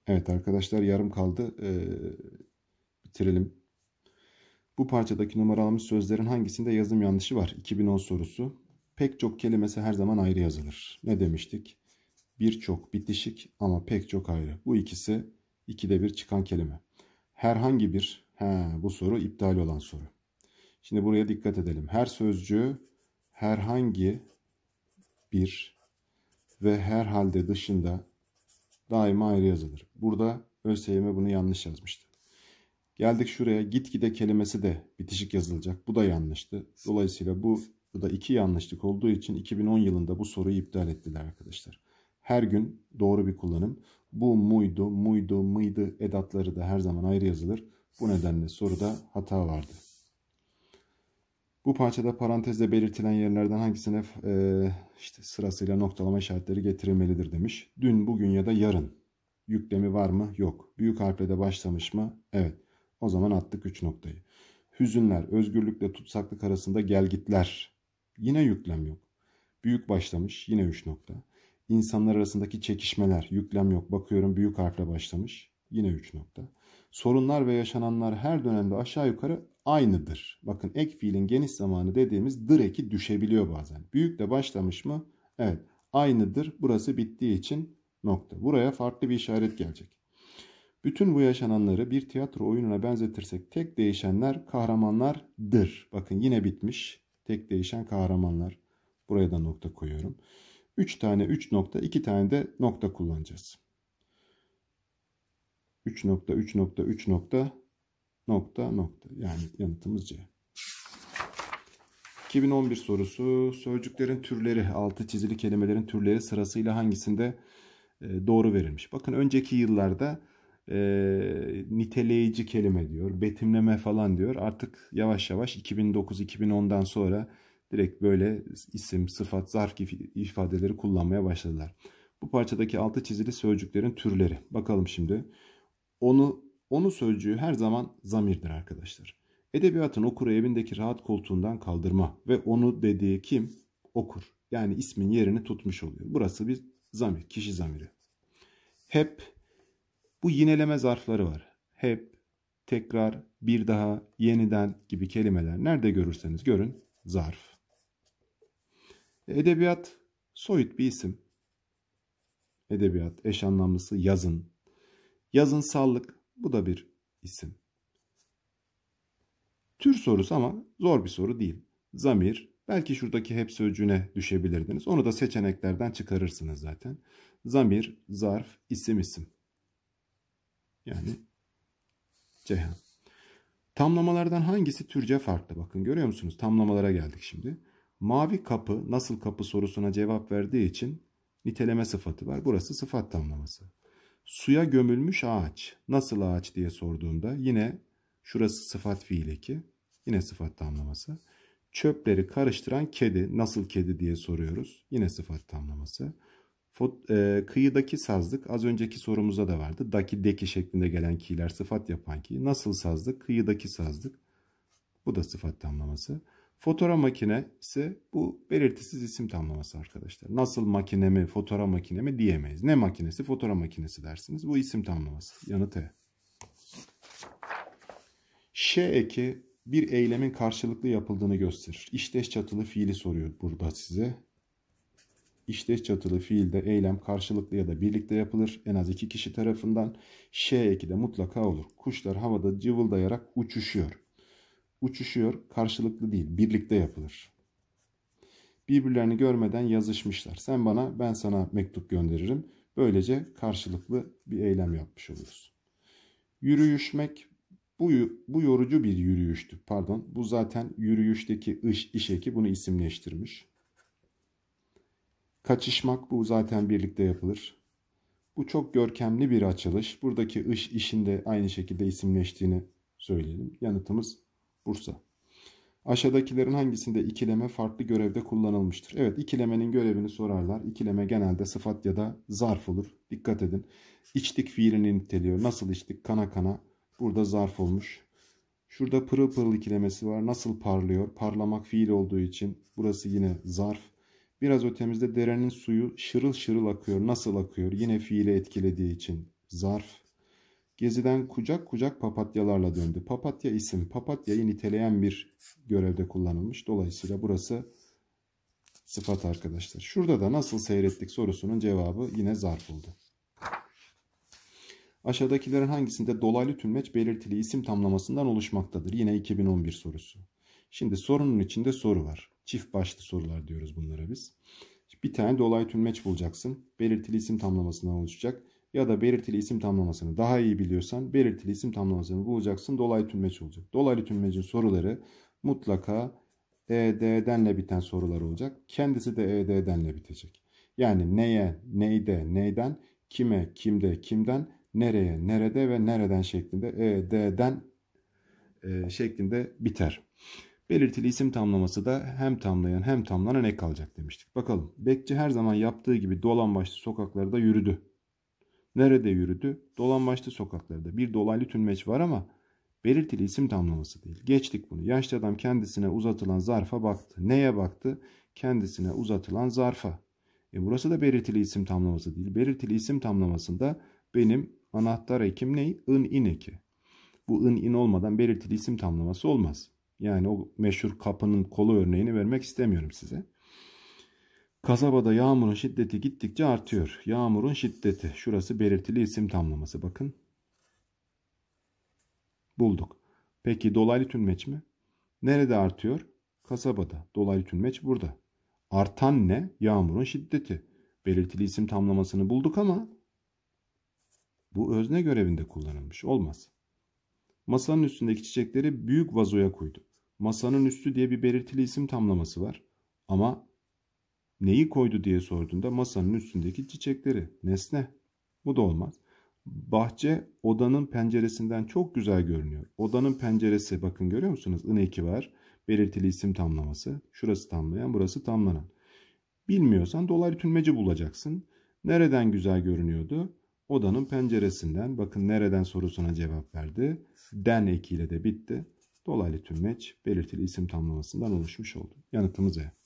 Evet arkadaşlar, yarım kaldı. Bitirelim. Bu parçadaki numaralanmış sözlerin hangisinde yazım yanlışı var? 2010 sorusu. Pek çok kelimesi her zaman ayrı yazılır. Ne demiştik? Birçok bitişik ama pek çok ayrı. Bu ikisi ikide bir çıkan kelime. Herhangi bir, bu soru iptal olan soru. Şimdi buraya dikkat edelim. Her sözcüğü herhangi bir ve herhalde dışında daima ayrı yazılır. Burada ÖSYM bunu yanlış yazmıştı. Geldik şuraya, gitgide kelimesi de bitişik yazılacak. Bu da yanlıştı. Dolayısıyla bu da iki yanlışlık olduğu için 2010 yılında bu soruyu iptal ettiler arkadaşlar. Her gün doğru bir kullanım. Bu, muydu, muydu, mıydı edatları da her zaman ayrı yazılır. Bu nedenle soruda hata vardı. Bu parçada parantezle belirtilen yerlerden hangisine işte sırasıyla noktalama işaretleri getirilmelidir demiş. Dün, bugün ya da yarın. Yüklemi var mı? Yok. Büyük harfle de başlamış mı? Evet. O zaman attık 3 noktayı. Hüzünler, özgürlükle tutsaklık arasında gelgitler. Yine yüklem yok. Büyük başlamış. Yine 3 nokta. İnsanlar arasındaki çekişmeler. Yüklem yok. Bakıyorum büyük harfle başlamış. Yine 3 nokta. Sorunlar ve yaşananlar her dönemde aşağı yukarı aynıdır. Bakın ek fiilin geniş zamanı dediğimiz dır eki düşebiliyor bazen. Büyükle başlamış mı? Evet. Aynıdır. Burası bittiği için nokta. Buraya farklı bir işaret gelecek. Bütün bu yaşananları bir tiyatro oyununa benzetirsek tek değişenler kahramanlardır. Bakın yine bitmiş. Tek değişen kahramanlar. Buraya da nokta koyuyorum. 3 tane 3 nokta, 2 tane de nokta kullanacağız. 3 nokta, 3 nokta, 3 nokta, nokta, nokta. Yani yanıtımız C. 2011 sorusu. Sözcüklerin türleri, altı çizili kelimelerin türleri sırasıyla hangisinde doğru verilmiş? Bakın önceki yıllarda niteleyici kelime diyor, betimleme falan diyor. Artık yavaş yavaş 2009-2010'dan sonra direkt böyle isim, sıfat, zarf ifadeleri kullanmaya başladılar. Bu parçadaki altı çizili sözcüklerin türleri. Bakalım şimdi. Onu sözcüğü her zaman zamirdir arkadaşlar. Edebiyatın okuru evindeki rahat koltuğundan kaldırma ve onu dediği kim? Okur. Yani ismin yerini tutmuş oluyor. Burası bir zamir, kişi zamiri. Hep, bu yineleme zarfları var. Hep, tekrar, bir daha, yeniden gibi kelimeler nerede görürseniz görün zarf. Edebiyat soyut bir isim. Edebiyat eş anlamlısı yazın. Yazınsallık, bu da bir isim. Tür sorusu ama zor bir soru değil. Zamir, belki şuradaki hep sözcüğüne düşebilirdiniz. Onu da seçeneklerden çıkarırsınız zaten. Zamir, zarf, isim, isim. Yani Ceyhan. Tamlamalardan hangisi türce farklı? Bakın görüyor musunuz? Tamlamalara geldik şimdi. Mavi kapı nasıl kapı sorusuna cevap verdiği için niteleme sıfatı var. Burası sıfat tamlaması. Suya gömülmüş ağaç. Nasıl ağaç diye sorduğunda yine şurası sıfat fiil eki. Yine sıfat tamlaması. Çöpleri karıştıran kedi. Nasıl kedi diye soruyoruz. Yine sıfat tamlaması. Kıyıdaki sazlık az önceki sorumuzda da vardı. Daki, deki şeklinde gelen ki'ler sıfat yapan ki. Nasıl sazlık? Kıyıdaki sazlık. Bu da sıfat tamlaması. Fotoğraf makinesi bu belirtisiz isim tamlaması arkadaşlar. Nasıl makine mi, fotoğraf makine mi diyemeyiz. Ne makinesi? Fotoğraf makinesi dersiniz. Bu isim tamlaması. Yanıt E. Ş eki bir eylemin karşılıklı yapıldığını gösterir. İşteş çatılı fiili soruyor burada size. İşteş çatılı fiilde eylem karşılıklı ya da birlikte yapılır. En az 2 kişi tarafından. Ş eki de mutlaka olur. Kuşlar havada cıvıldayarak uçuşuyor. Uçuşuyor, karşılıklı değil, birlikte yapılır. Birbirlerini görmeden yazışmışlar. Sen bana, ben sana mektup gönderirim. Böylece karşılıklı bir eylem yapmış oluruz. Yürüyüşmek, bu yorucu bir yürüyüştü. Pardon, bu zaten yürüyüşteki iş eki bunu isimleştirmiş. Kaçışmak, bu zaten birlikte yapılır. Bu çok görkemli bir açılış. Buradaki işin de aynı şekilde isimleştiğini söyleyelim. Yanıtımız Bursa. Aşağıdakilerin hangisinde ikileme farklı görevde kullanılmıştır? Evet, ikilemenin görevini sorarlar. İkileme genelde sıfat ya da zarf olur. Dikkat edin. İçtik fiilini niteliyor. Nasıl içtik? Kana kana. Burada zarf olmuş. Şurada pırıl pırıl ikilemesi var. Nasıl parlıyor? Parlamak fiil olduğu için burası yine zarf. Biraz ötemizde derenin suyu şırıl şırıl akıyor. Nasıl akıyor? Yine fiili etkilediği için zarf. Geziden kucak kucak papatyalarla döndü. Papatya isim. Papatyayı niteleyen bir görevde kullanılmış. Dolayısıyla burası sıfat arkadaşlar. Şurada da nasıl seyrettik sorusunun cevabı yine zarf oldu. Aşağıdakilerin hangisinde dolaylı tümleç belirtili isim tamlamasından oluşmaktadır? Yine 2011 sorusu. Şimdi sorunun içinde soru var. Çift başlı sorular diyoruz bunlara biz. Bir tane dolaylı tümleç bulacaksın. Belirtili isim tamlamasından oluşacak. Ya da belirtili isim tamlamasını daha iyi biliyorsan belirtili isim tamlamasını bulacaksın. Dolaylı tümleç olacak. Dolaylı tümlecin soruları mutlaka ED'denle biten sorular olacak. Kendisi de ED'denle bitecek. Yani neye, neyde, neyden, kime, kimde, kimden, nereye, nerede ve nereden şeklinde ED'den şeklinde biter. Belirtili isim tamlaması da hem tamlayan hem tamlanan ek alacak demiştik. Bakalım. Bekçi her zaman yaptığı gibi dolambaçlı sokaklarda yürüdü. Nerede yürüdü? Dolambaçlı sokaklarda. Bir dolaylı tümleç var ama belirtili isim tamlaması değil. Geçtik bunu. Yaşlı adam kendisine uzatılan zarfa baktı. Neye baktı? Kendisine uzatılan zarfa. Burası da belirtili isim tamlaması değil. Belirtili isim tamlamasında benim anahtar ekim ne? In, in eki. Bu in, in olmadan belirtili isim tamlaması olmaz. Yani o meşhur kapının kolu örneğini vermek istemiyorum size. Kasabada yağmurun şiddeti gittikçe artıyor. Yağmurun şiddeti. Şurası belirtili isim tamlaması. Bakın. Bulduk. Peki dolaylı tümleç mi? Nerede artıyor? Kasabada. Dolaylı tümleç burada. Artan ne? Yağmurun şiddeti. Belirtili isim tamlamasını bulduk ama bu özne görevinde kullanılmış. Olmaz. Masanın üstündeki çiçekleri büyük vazoya koydu. Masanın üstü diye bir belirtili isim tamlaması var. Ama neyi koydu diye sorduğunda masanın üstündeki çiçekleri. Nesne. Bu da olmaz. Bahçe odanın penceresinden çok güzel görünüyor. Odanın penceresi bakın görüyor musunuz? In eki var. Belirtili isim tamlaması. Şurası tamlayan, burası tamlanan. Bilmiyorsan dolaylı tümleci bulacaksın. Nereden güzel görünüyordu? Odanın penceresinden. Bakın nereden sorusuna cevap verdi. Den ekiyle de bitti. Dolaylı tümleç belirtili isim tamlamasından oluşmuş oldu. Yanıtımız E.